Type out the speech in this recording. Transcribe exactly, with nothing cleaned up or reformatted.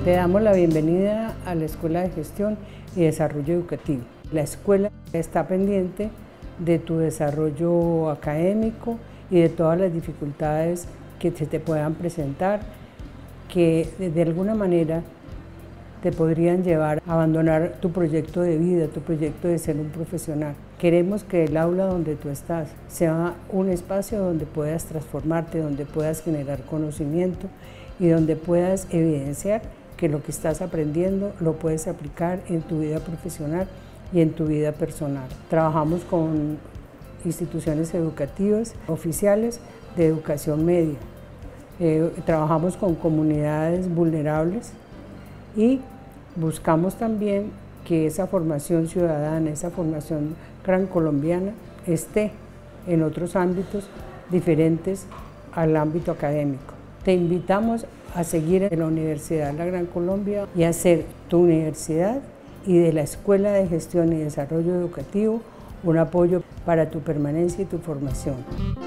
Te damos la bienvenida a la Escuela de Gestión y Desarrollo Educativo. La escuela está pendiente de tu desarrollo académico y de todas las dificultades que se te puedan presentar, que de alguna manera te podrían llevar a abandonar tu proyecto de vida, tu proyecto de ser un profesional. Queremos que el aula donde tú estás sea un espacio donde puedas transformarte, donde puedas generar conocimiento y donde puedas evidenciar que lo que estás aprendiendo lo puedes aplicar en tu vida profesional y en tu vida personal. Trabajamos con instituciones educativas oficiales de educación media. Eh, trabajamos con comunidades vulnerables y buscamos también que esa formación ciudadana, esa formación gran colombiana esté en otros ámbitos diferentes al ámbito académico. Te invitamos a seguir en la Universidad La Gran Colombia y a hacer tu universidad y de la Escuela de Gestión y Desarrollo Educativo un apoyo para tu permanencia y tu formación.